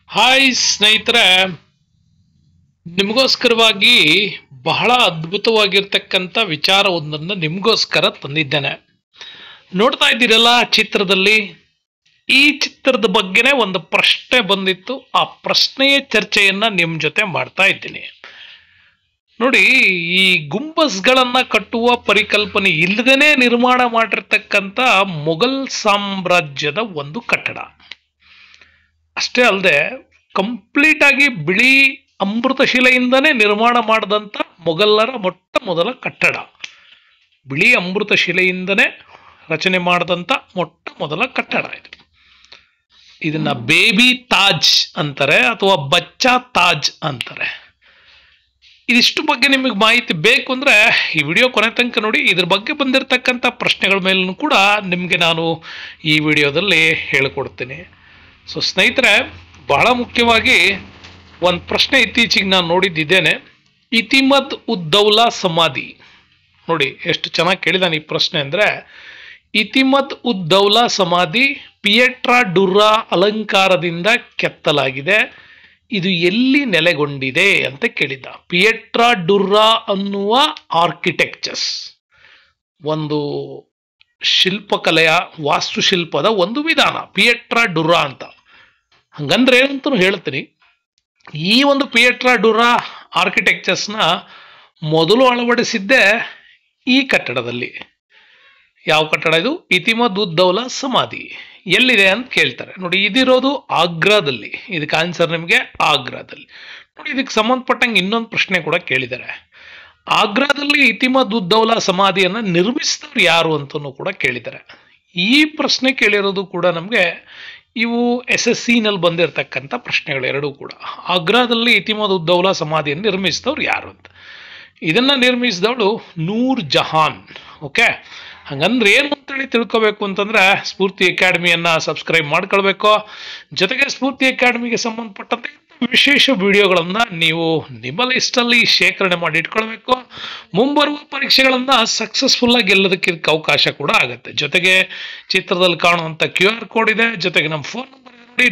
Hi ಸ್ನೇಹಿತರೆ, ನಿಮಗೋಸ್ಕರವಾಗಿ ಬಹಳ ಅದ್ಭುತವಾಗಿರ್ತಕ್ಕಂಥ ವಿಚಾರವೊಂದನ್ನು ನಿಮಗೋಸ್ಕರ ತಂದಿದ್ದೇನೆ. ನೋಡ್ತಾ ಇದ್ದೀರಲ್ಲ ಚಿತ್ರದಲ್ಲಿ, ಈ ಚಿತ್ರದ ಬಗ್ಗೆನೇ ಒಂದು ಪ್ರಶ್ನೆ ಬಂದಿತ್ತು. ಆ ಪ್ರಶ್ನೆಯ ಚರ್ಚೆಯನ್ನ ನಿಮ್ಮ ಜೊತೆ ಮಾಡ್ತಾ ಇದ್ದೀನಿ. ನೋಡಿ, ಈ ಗುಂಬಸ್ಗಳನ್ನ ಕಟ್ಟುವ ಪರಿಕಲ್ಪನೆ ಇಲ್ಲದೇನೆ ನಿರ್ಮಾಣ ಮಾಡಿರ್ತಕ್ಕಂಥ ಮೊಘಲ್ ಸಾಮ್ರಾಜ್ಯದ ಒಂದು ಕಟ್ಟಡ. ಅಷ್ಟೇ ಅಲ್ಲದೆ ಕಂಪ್ಲೀಟ್ ಆಗಿ ಬಿಳಿ ಅಮೃತಶಿಲೆಯಿಂದನೇ ನಿರ್ಮಾಣ ಮಾಡಿದಂಥ ಮೊಘಲರ ಮೊಟ್ಟ ಮೊದಲ ಕಟ್ಟಡ. ಬಿಳಿ ಅಮೃತಶಿಲೆಯಿಂದನೇ ರಚನೆ ಮಾಡಿದಂಥ ಮೊಟ್ಟ ಮೊದಲ ಕಟ್ಟಡ ಇದು. ಇದನ್ನ ಬೇಬಿ ತಾಜ್ ಅಂತಾರೆ ಅಥವಾ ಬಚ್ಚಾ ತಾಜ್ ಅಂತಾರೆ. ಇದಿಷ್ಟು ಬಗ್ಗೆ ನಿಮಗೆ ಮಾಹಿತಿ ಬೇಕು ಅಂದ್ರೆ ಈ ವಿಡಿಯೋ ಕೊನೆ ತನಕ ನೋಡಿ. ಇದ್ರ ಬಗ್ಗೆ ಬಂದಿರತಕ್ಕಂಥ ಪ್ರಶ್ನೆಗಳ ಮೇಲೂ ಕೂಡ ನಿಮಗೆ ನಾನು ಈ ವಿಡಿಯೋದಲ್ಲಿ ಹೇಳಿಕೊಡ್ತೀನಿ. ಸೊ ಸ್ನೇಹಿತರೆ, ಬಹಳ ಮುಖ್ಯವಾಗಿ ಒಂದು ಪ್ರಶ್ನೆ ಇತ್ತೀಚೆಗೆ ನಾನು ನೋಡಿದ್ದೇನೆ. ಇತಿಮದ್ ಉದ್ ದೌಲಾ ಸಮಾಧಿ ನೋಡಿ ಎಷ್ಟು ಚೆನ್ನಾಗಿ ಕೇಳಿದಾನೆ ಈ ಪ್ರಶ್ನೆ ಅಂದ್ರೆ, ಇತಿಮದ್ ಉದ್ ದೌಲಾ ಸಮಾಧಿ ಪಿಯೆಟ್ರಾ ಡುರ್ರಾ ಅಲಂಕಾರದಿಂದ ಕೆತ್ತಲಾಗಿದೆ. ಇದು ಎಲ್ಲಿ ನೆಲೆಗೊಂಡಿದೆ ಅಂತ ಕೇಳಿದ್ದ. ಪಿಯೆಟ್ರಾ ಡುರ್ರಾ ಅನ್ನುವ ಆರ್ಕಿಟೆಕ್ಚರ್ಸ್ ಒಂದು ಶಿಲ್ಪಕಲೆಯ ವಾಸ್ತುಶಿಲ್ಪದ ಒಂದು ವಿಧಾನ ಪಿಯೆಟ್ರಾ ಡುರ್ರಾ ಅಂತ. ಹಂಗಂದ್ರೆ ಏನಂತ ಹೇಳ್ತೀನಿ. ಈ ಒಂದು ಪಿಯೆಟ್ರಾ ಡುರ್ರಾ ಆರ್ಕಿಟೆಕ್ಚರ್ಸ್ನ ಮೊದಲು ಅಳವಡಿಸಿದ್ದೇ ಈ ಕಟ್ಟಡದಲ್ಲಿ. ಯಾವ ಕಟ್ಟಡ ಇದು? ಇತಿಮದ್ ಉದ್ ದೌಲಾ ಸಮಾಧಿ ಎಲ್ಲಿದೆ ಅಂತ ಕೇಳ್ತಾರೆ. ನೋಡಿ, ಇದಿರೋದು ಆಗ್ರಾದಲ್ಲಿ. ಇದಕ್ಕೆ ಆನ್ಸರ್ ನಿಮಗೆ ಆಗ್ರಾದಲ್ಲಿ. ನೋಡಿ, ಇದಕ್ಕೆ ಸಂಬಂಧಪಟ್ಟಂಗೆ ಇನ್ನೊಂದು ಪ್ರಶ್ನೆ ಕೂಡ ಕೇಳಿದ್ದಾರೆ. ಆಗ್ರಾದಲ್ಲಿ ಇತಿಮದ್ ಉದ್ ದೌಲಾ ಸಮಾಧಿಯನ್ನ ನಿರ್ಮಿಸಿದವರು ಯಾರು ಅಂತಲೂ ಕೂಡ ಕೇಳಿದ್ದಾರೆ. ಈ ಪ್ರಶ್ನೆ ಕೇಳಿರೋದು ಕೂಡ ನಮಗೆ ಇವು SSC ನಲ್ಲಿ ಬಂದಿರತಕ್ಕಂಥ ಪ್ರಶ್ನೆಗಳು ಎರಡೂ ಕೂಡ. ಆಗ್ರಾದಲ್ಲಿ ಇತಿಮದ್ ಉದ್ ದೌಲಾ ಸಮಾಧಿಯನ್ನು ನಿರ್ಮಿಸಿದವ್ರು ಯಾರು ಅಂತ. ಇದನ್ನ ನಿರ್ಮಿಸಿದವಳು ನೂರ್ ಜಹಾನ್. ಓಕೆ, ಹಂಗಂದ್ರೆ ಏನು ಅಂತೇಳಿ ತಿಳ್ಕೋಬೇಕು ಅಂತಂದ್ರೆ ಸ್ಫೂರ್ತಿ ಅಕಾಡೆಮಿಯನ್ನ ಸಬ್ಸ್ಕ್ರೈಬ್ ಮಾಡ್ಕೊಳ್ಬೇಕು. ಜೊತೆಗೆ ಸ್ಫೂರ್ತಿ ಅಕಾಡೆಮಿಗೆ ಸಂಬಂಧಪಟ್ಟಂತೆ ವಿಶೇಷ ವಿಡಿಯೋಗಳನ್ನ ನೀವು ನಿಮ್ಮ ಲಿಸ್ಟಲ್ಲಿ ಶೇಖರಣೆ ಮಾಡಿ ಇಟ್ಕೊಳ್ಬೇಕು. ಮುಂಬರುವ ಪರೀಕ್ಷೆಗಳನ್ನ ಸಕ್ಸಸ್ಫುಲ್ ಆಗಿ ಗೆಲ್ಲೋದಕ್ಕೆ ಅವಕಾಶ ಕೂಡ ಆಗುತ್ತೆ. ಜೊತೆಗೆ ಚಿತ್ರದಲ್ಲಿ ಕಾಣುವಂತ QR ಕೋಡ್ ಇದೆ. ಜೊತೆಗೆ ನಮ್ಮ ಫೋನ್ ನಂಬರ್ ನೋಡಿ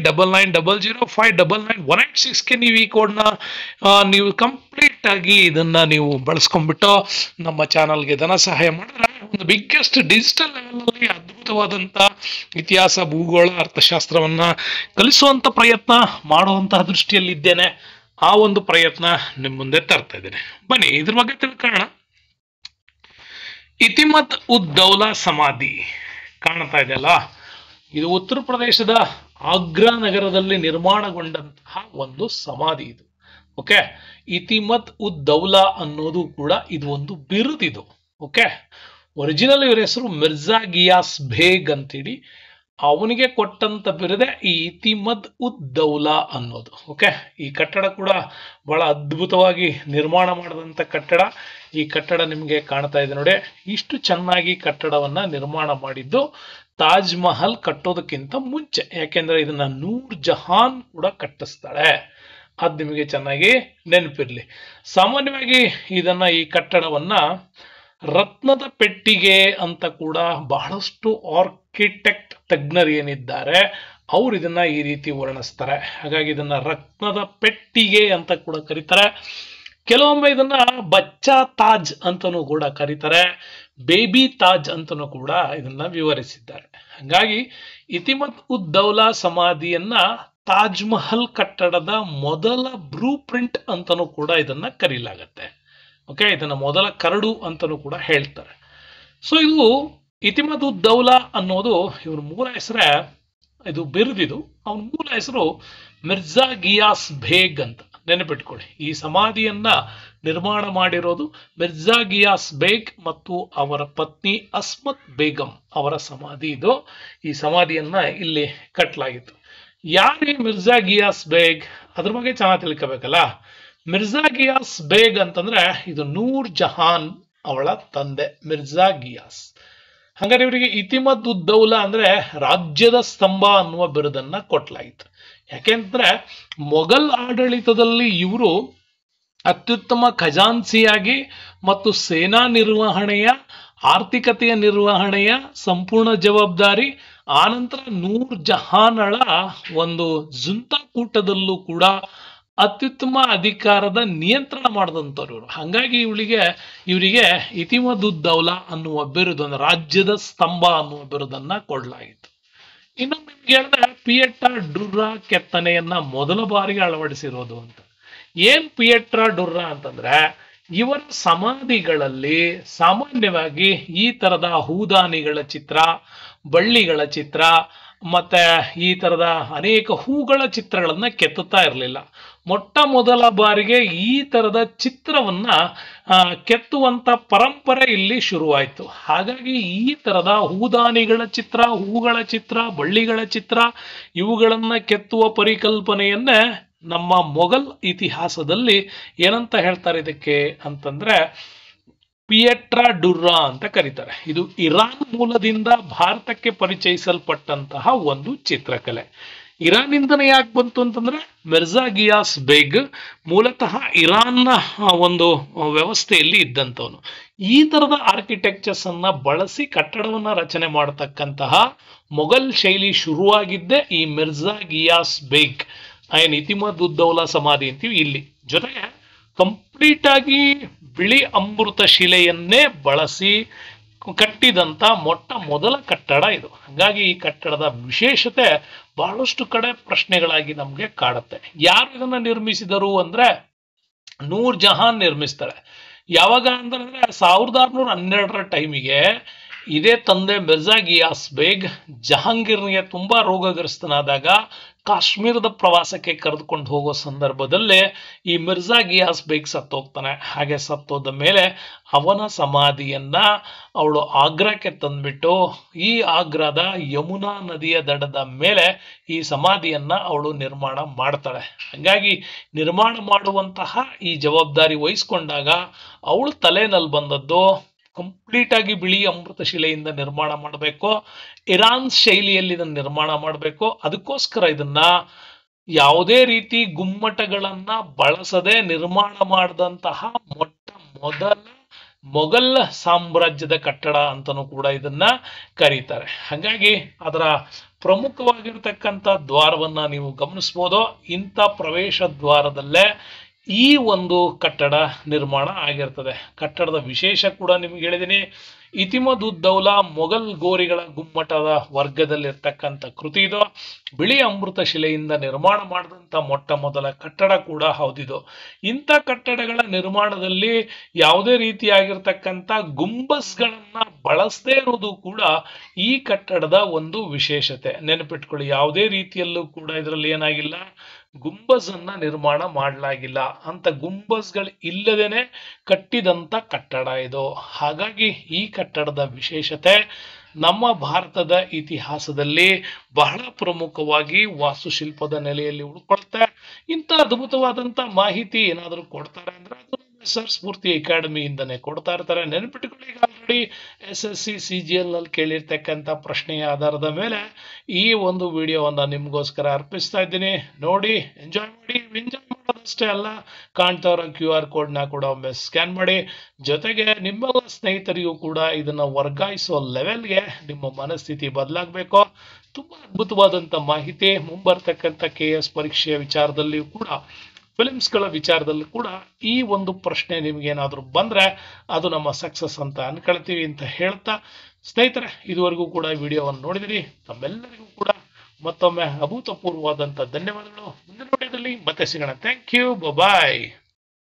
9900599186ಗೆ ನೀವು ಈ ಕೋಡ್ನ ನೀವು ಕಂಪ್ಲೀಟ್ ಆಗಿ ಇದನ್ನ ನೀವು ಬಳಸ್ಕೊಂಡ್ಬಿಟ್ಟು ನಮ್ಮ ಚಾನಲ್ಗೆ ಧನ ಸಹಾಯ ಮಾಡಿದ್ರೆ ಒಂದು ಬಿಗ್ಗೆಸ್ಟ್ ಡಿಜಿಟಲ್ ಲೆವೆಲ್ ಅದ್ಭುತವಾದಂತ ಇತಿಹಾಸ, ಭೂಗೋಳ, ಅರ್ಥಶಾಸ್ತ್ರವನ್ನ ಕಲಿಸುವಂತ ಪ್ರಯತ್ನ ಮಾಡುವಂತಹ ದೃಷ್ಟಿಯಲ್ಲಿ ಇದ್ದೇನೆ. ಆ ಒಂದು ಪ್ರಯತ್ನ ನಿಮ್ಮ ಮುಂದೆ ತರ್ತಾ ಇದ್ದೇನೆ. ಬನ್ನಿ ಇದ್ರ ಬಗ್ಗೆ ತಿಳ್ಕೊಳ್ಳೋಣ. ಇತಿಮದ್ ಉದ್ ದೌಲಾ ಸಮಾಧಿ ಕಾಣ್ತಾ ಇದೆಯಲ್ಲ, ಇದು ಉತ್ತರ ಪ್ರದೇಶದ ಆಗ್ರಾ ನಗರದಲ್ಲಿ ನಿರ್ಮಾಣಗೊಂಡಂತಹ ಒಂದು ಸಮಾಧಿ ಇದು. ಓಕೆ, ಇತಿಮದ್ ಉದ್ ದೌಲಾ ಅನ್ನೋದು ಕೂಡ ಇದು ಒಂದು ಬಿರುದಿದು. ಓಕೆ, ಒರಿಜಿನಲ್ ಇವರ ಹೆಸರು ಮಿರ್ಜಾ ಗಿಯಾಸ್ ಬೇಗ್ ಅಂತೇಳಿ. ಅವನಿಗೆ ಕೊಟ್ಟಂತ ಬಿರುದೆ ಈ ಇತಿಮದ್ ಉದ್ ದೌಲಾ ಅನ್ನೋದು. ಓಕೆ, ಈ ಕಟ್ಟಡ ಕೂಡ ಬಹಳ ಅದ್ಭುತವಾಗಿ ನಿರ್ಮಾಣ ಮಾಡಿದಂತ ಕಟ್ಟಡ. ಈ ಕಟ್ಟಡ ನಿಮಗೆ ಕಾಣ್ತಾ ಇದೆ ನೋಡಿ. ಇಷ್ಟು ಚೆನ್ನಾಗಿ ಕಟ್ಟಡವನ್ನ ನಿರ್ಮಾಣ ಮಾಡಿದ್ದು ತಾಜ್ ಮಹಲ್ ಕಟ್ಟೋದಕ್ಕಿಂತ ಮುಂಚೆ. ಯಾಕೆಂದ್ರೆ ಇದನ್ನ ನೂರ್ ಜಹಾನ್ ಕೂಡ ಕಟ್ಟಿಸ್ತಾಳೆ. ಅದ್ ನಿಮಗೆ ಚೆನ್ನಾಗಿ ನೆನಪಿರ್ಲಿ. ಸಾಮಾನ್ಯವಾಗಿ ಈ ಕಟ್ಟಡವನ್ನ ರತ್ನದ ಪೆಟ್ಟಿಗೆ ಅಂತ ಕೂಡ ಬಹಳಷ್ಟು ಆರ್ಕಿಟೆಕ್ಟ್ ತಜ್ಞರು ಏನಿದ್ದಾರೆ ಅವ್ರು ಇದನ್ನ ಈ ರೀತಿ ವರ್ಣಿಸ್ತಾರೆ. ಹಾಗಾಗಿ ಇದನ್ನ ರತ್ನದ ಪೆಟ್ಟಿಗೆ ಅಂತ ಕೂಡ ಕರೀತಾರೆ. ಕೆಲವೊಮ್ಮೆ ಇದನ್ನ ಬಚ್ಚಾ ತಾಜ್ ಅಂತನೂ ಕೂಡ ಕರೀತಾರೆ, ಬೇಬಿ ತಾಜ್ ಅಂತನೂ ಕೂಡ ಇದನ್ನ ವಿವರಿಸಿದ್ದಾರೆ. ಹಾಗಾಗಿ ಇತಿಮದ್ ಉದ್ ದೌಲಾ ಸಮಾಧಿಯನ್ನ ತಾಜ್ ಮಹಲ್ ಕಟ್ಟಡದ ಮೊದಲ ಬ್ಲೂ ಪ್ರಿಂಟ್ ಅಂತನೂ ಕೂಡ ಇದನ್ನ ಕರೀಲಾಗತ್ತೆ. ಓಕೆ, ಇದನ್ನ ಮೊದಲ ಕರಡು ಅಂತನೂ ಕೂಡ ಹೇಳ್ತಾರೆ. ಸೊ ಇದು ಇತಿಮದ್ ಉದ್ ದೌಲಾ ಅನ್ನೋದು ಇವ್ರ ಮೂಲ ಹೆಸರೇ, ಇದು ಬಿರುದಿದು. ಅವನ ಮೂಲ ಹೆಸರು ಮಿರ್ಜಾ ಗಿಯಾಸ್ ಬೇಗ್ ಅಂತ ನೆನಪಿಟ್ಕೊಳ್ಳಿ. ಈ ಸಮಾಧಿಯನ್ನ ನಿರ್ಮಾಣ ಮಾಡಿರೋದು ಮಿರ್ಜಾ ಗಿಯಾಸ್ ಬೇಗ್ ಮತ್ತು ಅವರ ಪತ್ನಿ ಅಸ್ಮತ್ ಬೇಗಂ ಅವರ ಸಮಾಧಿ ಇದು. ಈ ಸಮಾಧಿಯನ್ನ ಇಲ್ಲಿ ಕಟ್ಟಲಾಗಿತ್ತು. ಯಾರೇ ಮಿರ್ಜಾ ಗಿಯಾಸ್ ಬೇಗ್, ಅದ್ರ ಬಗ್ಗೆ ಚೆನ್ನಾಗಿ ತಿಳ್ಕೋಬೇಕಲ್ಲ. ಮಿರ್ಜಾ ಗಿಯಾಸ್ ಬೇಗ್ ಅಂತಂದ್ರೆ ಇದು ನೂರ್ ಜಹಾನ್ ಅವಳ ತಂದೆ ಮಿರ್ಜಾ ಗಿಯಾಸ್. ಹಾಗಾದ್ರೆ ಇವರಿಗೆ ಇತಿಮದ್ ಉದ್ ದೌಲಾ ಅಂದ್ರೆ ರಾಜ್ಯದ ಸ್ತಂಭ ಅನ್ನುವ ಬಿರುದನ್ನ ಕೊಟ್ಟಲಾಗಿತ್ತು. ಯಾಕೆಂದ್ರೆ ಮೊಘಲ್ ಆಡಳಿತದಲ್ಲಿ ಇವರು ಅತ್ಯುತ್ತಮ ಖಜಾನ್ಸಿಯಾಗಿ ಮತ್ತು ಸೇನಾ ನಿರ್ವಹಣೆಯ ಆರ್ಥಿಕತೆಯ ನಿರ್ವಹಣೆಯ ಸಂಪೂರ್ಣ ಜವಾಬ್ದಾರಿ. ಆನಂತರ ನೂರ್ ಜಹಾನಳ ಒಂದು ಜುಂತಾ ಕೂಟದಲ್ಲೂ ಕೂಡ ಅತ್ಯುತ್ತಮ ಅಧಿಕಾರದ ನಿಯಂತ್ರಣ ಮಾಡಿದಂಥವ್ರು ಇವರು. ಹಾಗಾಗಿ ಇವರಿಗೆ ಇತಿಮದುದ್ದೌಲಾ ಅನ್ನುವ ಬಿರುದನ್ನು, ರಾಜ್ಯದ ಸ್ತಂಭ ಅನ್ನುವ ಬಿರುದನ್ನ ಕೊಡಲಾಗಿತ್ತು. ಇನ್ನು ನಿಮ್ಗೆ ಹೇಳಿದ್ರೆ ಪಿಯೆಟ್ರಾ ಡುರ್ರಾ ಕೆತ್ತನೆಯನ್ನ ಮೊದಲ ಬಾರಿಗೆ ಅಳವಡಿಸಿರೋದು ಅಂತ. ಏನ್ ಪಿಯೆಟ್ರಾ ಡುರ್ರಾ ಅಂತಂದ್ರೆ, ಇವರ ಸಮಾಧಿಗಳಲ್ಲಿ ಸಾಮಾನ್ಯವಾಗಿ ಈ ತರದ ಹೂದಾನಿಗಳ ಚಿತ್ರ, ಬಳ್ಳಿಗಳ ಚಿತ್ರ, ಮತ್ತೆ ಈ ತರದ ಅನೇಕ ಹೂಗಳ ಚಿತ್ರಗಳನ್ನ ಕೆತ್ತುತ್ತಾ ಇರಲಿಲ್ಲ. ಮೊಟ್ಟ ಮೊದಲ ಬಾರಿಗೆ ಈ ತರದ ಚಿತ್ರವನ್ನ ಕೆತ್ತುವಂತ ಪರಂಪರೆ ಇಲ್ಲಿ ಶುರುವಾಯಿತು. ಹಾಗಾಗಿ ಈ ತರದ ಹೂದಾನಿಗಳ ಚಿತ್ರ, ಹೂಗಳ ಚಿತ್ರ, ಬಳ್ಳಿಗಳ ಚಿತ್ರ ಇವುಗಳನ್ನ ಕೆತ್ತುವ ಪರಿಕಲ್ಪನೆಯನ್ನೇ ನಮ್ಮ ಮೊಘಲ್ ಇತಿಹಾಸದಲ್ಲಿ ಏನಂತ ಹೇಳ್ತಾರೆ ಇದಕ್ಕೆ ಅಂತಂದ್ರೆ ಪಿಯೆಟ್ರಾ ಡುರ್ರಾ ಅಂತ ಕರೀತಾರೆ. ಇದು ಇರಾನ್ ಮೂಲದಿಂದ ಭಾರತಕ್ಕೆ ಪರಿಚಯಿಸಲ್ಪಟ್ಟಂತಹ ಒಂದು ಚಿತ್ರಕಲೆ. ಇರಾನಿಂದನೇ ಯಾಕೆ ಬಂತು ಅಂತಂದ್ರೆ, ಮಿರ್ಜಾ ಗಿಯಾಸ್ ಬೇಗ್ ಮೂಲತಃ ಇರಾನ್ನ ಒಂದು ವ್ಯವಸ್ಥೆಯಲ್ಲಿ ಇದ್ದಂಥವನು. ಈ ತರದ ಆರ್ಕಿಟೆಕ್ಚರ್ಸ್ ಅನ್ನ ಬಳಸಿ ಕಟ್ಟಡವನ್ನ ರಚನೆ ಮಾಡತಕ್ಕಂತಹ ಮೊಘಲ್ ಶೈಲಿ ಶುರುವಾಗಿದ್ದೇ ಈ ಮಿರ್ಜಾ ಗಿಯಾಸ್ ಬೇಗ್ ಇತಿಮದುದ್ದೌಲಾ ಸಮಾಧಿ ಅಂತೀವಿ ಇಲ್ಲಿ. ಜೊತೆಗೆ ಕಂಪ್ಲೀಟ್ ಆಗಿ ಬಿಳಿ ಅಮೃತ ಶಿಲೆಯನ್ನೇ ಬಳಸಿ ಕಟ್ಟಿದಂತ ಮೊಟ್ಟ ಮೊದಲ ಕಟ್ಟಡ ಇದು. ಹಾಗಾಗಿ ಈ ಕಟ್ಟಡದ ವಿಶೇಷತೆ ಬಹಳಷ್ಟು ಕಡೆ ಪ್ರಶ್ನೆಗಳಾಗಿ ನಮ್ಗೆ ಕಾಡುತ್ತೆ. ಯಾರು ಇದನ್ನ ನಿರ್ಮಿಸಿದರು ಅಂದ್ರೆ ನೂರ್ ಜಹಾನ್ ನಿರ್ಮಿಸ್ತಾರೆ. ಯಾವಾಗ ಅಂತಂದ್ರೆ 1612ರ ಟೈಮಿಗೆ ಇದೇ ತಂದೆ ಮಿರ್ಜಾ ಗಿಯಾಸ್ ಬೇಗ್ ಜಹಾಂಗೀರ್ನಿಗೆ ತುಂಬಾ ರೋಗಗ್ರಸ್ತನಾದಾಗ ಕಾಶ್ಮೀರದ ಪ್ರವಾಸಕ್ಕೆ ಕರೆದುಕೊಂಡು ಹೋಗೋ ಸಂದರ್ಭದಲ್ಲೇ ಈ ಮಿರ್ಜಾ ಗಿಯಾಸ್ ಬೇಗ್ ಸತ್ತೋಗ್ತಾನೆ. ಹಾಗೆ ಸತ್ತೋದ ಮೇಲೆ ಅವನ ಸಮಾಧಿಯನ್ನ ಅವಳು ಆಗ್ರಾಕ್ಕೆ ತಂದ್ಬಿಟ್ಟು ಈ ಆಗ್ರಾದ ಯಮುನಾ ನದಿಯ ದಡದ ಮೇಲೆ ಈ ಸಮಾಧಿಯನ್ನ ಅವಳು ನಿರ್ಮಾಣ ಮಾಡ್ತಾಳೆ. ಹಾಗಾಗಿ ನಿರ್ಮಾಣ ಮಾಡುವಂತಹ ಈ ಜವಾಬ್ದಾರಿ ವಹಿಸ್ಕೊಂಡಾಗ ಅವಳು ತಲೆನಲ್ಲಿ ಬಂದದ್ದು ಕಂಪ್ಲೀಟ್ ಆಗಿ ಬಿಳಿ ಅಮೃತ ಶಿಲೆಯಿಂದ ನಿರ್ಮಾಣ ಮಾಡಬೇಕು, ಇರಾನ್ ಶೈಲಿಯಲ್ಲಿ ಇದನ್ನ ನಿರ್ಮಾಣ ಮಾಡಬೇಕು. ಅದಕ್ಕೋಸ್ಕರ ಇದನ್ನ ಯಾವುದೇ ರೀತಿ ಗುಮ್ಮಟಗಳನ್ನ ಬಳಸದೆ ನಿರ್ಮಾಣ ಮಾಡಿದಂತಹ ಮೊಟ್ಟ ಮೊದಲ ಮೊಘಲ್ ಸಾಮ್ರಾಜ್ಯದ ಕಟ್ಟಡ ಅಂತನೂ ಕೂಡ ಇದನ್ನ ಕರೀತಾರೆ. ಹಾಗಾಗಿ ಅದರ ಪ್ರಮುಖವಾಗಿರ್ತಕ್ಕಂಥ ದ್ವಾರವನ್ನ ನೀವು ಗಮನಿಸ್ಬೋದು. ಇಂಥ ಪ್ರವೇಶ ದ್ವಾರದಲ್ಲೇ ಈ ಒಂದು ಕಟ್ಟಡ ನಿರ್ಮಾಣ ಆಗಿರ್ತದೆ. ಕಟ್ಟಡದ ವಿಶೇಷ ಕೂಡ ನಿಮ್ಗೆ ಹೇಳಿದೀನಿ. ಇತಿಮದುದ್ದೌಲಾ ಮೊಘಲ್ ಗೋರಿಗಳ ಗುಮ್ಮಟದ ವರ್ಗದಲ್ಲಿರ್ತಕ್ಕಂಥ ಕೃತಿ ಇದು. ಬಿಳಿ ಅಮೃತ ಶಿಲೆಯಿಂದ ನಿರ್ಮಾಣ ಮಾಡಿದಂಥ ಮೊಟ್ಟ ಮೊದಲ ಕಟ್ಟಡ ಕೂಡ ಹೌದಿದು. ಇಂಥ ಕಟ್ಟಡಗಳ ನಿರ್ಮಾಣದಲ್ಲಿ ಯಾವುದೇ ರೀತಿಯಾಗಿರ್ತಕ್ಕಂಥ ಗುಂಬಸ್ಗಳನ್ನ ಬಳಸದೇ ಇರೋದು ಕೂಡ ಈ ಕಟ್ಟಡದ ಒಂದು ವಿಶೇಷತೆ. ನೆನಪಿಟ್ಕೊಳ್ಳಿ, ಯಾವುದೇ ರೀತಿಯಲ್ಲೂ ಕೂಡ ಇದರಲ್ಲಿ ಏನಾಗಿಲ್ಲ, ಗುಂಬಸ್ ಅನ್ನ ನಿರ್ಮಾಣ ಮಾಡಲಾಗಿಲ್ಲ. ಅಂತ ಗುಂಬಸ್ಗಳು ಇಲ್ಲದೇನೆ ಕಟ್ಟಿದಂತ ಕಟ್ಟಡ ಇದು. ಹಾಗಾಗಿ ಈ ಕಟ್ಟಡದ ವಿಶೇಷತೆ ನಮ್ಮ ಭಾರತದ ಇತಿಹಾಸದಲ್ಲಿ ಬಹಳ ಪ್ರಮುಖವಾಗಿ ವಾಸ್ತುಶಿಲ್ಪದ ನೆಲೆಯಲ್ಲಿ ಉಳ್ಕೊಳ್ತೆ. ಇಂಥ ಅದ್ಭುತವಾದಂತ ಮಾಹಿತಿ ಏನಾದರೂ ಕೊಡ್ತಾರೆ ಅಂದ್ರೆ ಅದು ಸರ್ ಸ್ಫೂರ್ತಿ ಅಕಾಡೆಮಿಯಿಂದನೇ ಕೊಡ್ತಾ ಇರ್ತಾರೆ. ನೆನಪಿಟ್ಟುಕೊಳ್ಳಿ, ಆಲ್ರೆಡಿ SSC CGL ನಲ್ಲಿ ಕೇಳಿರ್ತಕ್ಕಂಥ ಪ್ರಶ್ನೆಯ ಆಧಾರದ ಮೇಲೆ ಈ ಒಂದು ವಿಡಿಯೋವನ್ನ ನಿಮ್ಗೋಸ್ಕರ ಅರ್ಪಿಸ್ತಾ ಇದ್ದೀನಿ. ನೋಡಿ, ಎಂಜಾಯ್ ಮಾಡಿ. ಎಂಜಾಯ್ ಮಾಡೋದಷ್ಟೇ ಅಲ್ಲ, ಕಾಣ್ತಾ ಇರೋ QR ಕೋಡ್ನ ಕೂಡ ಒಮ್ಮೆ ಸ್ಕ್ಯಾನ್ ಮಾಡಿ. ಜೊತೆಗೆ ನಿಮ್ಮೆಲ್ಲ ಸ್ನೇಹಿತರಿಗೂ ಕೂಡ ಇದನ್ನ ವರ್ಗಾಯಿಸೋ ಲೆವೆಲ್ಗೆ ನಿಮ್ಮ ಮನಸ್ಥಿತಿ ಬದಲಾಗಬೇಕು. ತುಂಬಾ ಅದ್ಭುತವಾದಂತ ಮಾಹಿತಿ ಮುಂಬರ್ತಕ್ಕಂಥ KS ಪರೀಕ್ಷೆಯ ವಿಚಾರದಲ್ಲಿಯೂ ಕೂಡ, ಫಿಲಿಮ್ಸ್ಗಳ ವಿಚಾರದಲ್ಲಿ ಕೂಡ ಈ ಒಂದು ಪ್ರಶ್ನೆ ನಿಮ್ಗೆ ಏನಾದರೂ ಬಂದ್ರೆ ಅದು ನಮ್ಮ ಸಕ್ಸಸ್ ಅಂತ ಅನ್ಕೊಳ್ತೀವಿ ಅಂತ ಹೇಳ್ತಾ, ಸ್ನೇಹಿತರೆ ಇದುವರೆಗೂ ಕೂಡ ವಿಡಿಯೋವನ್ನು ನೋಡಿದಿರಿ. ತಮ್ಮೆಲ್ಲರಿಗೂ ಕೂಡ ಮತ್ತೊಮ್ಮೆ ಅಭೂತಪೂರ್ವವಾದಂಥ ಧನ್ಯವಾದಗಳು. ಮುಂದಿನ ವಿಡಿಯೋದಲ್ಲಿ ಮತ್ತೆ ಸಿಗೋಣ. Thank you, bye.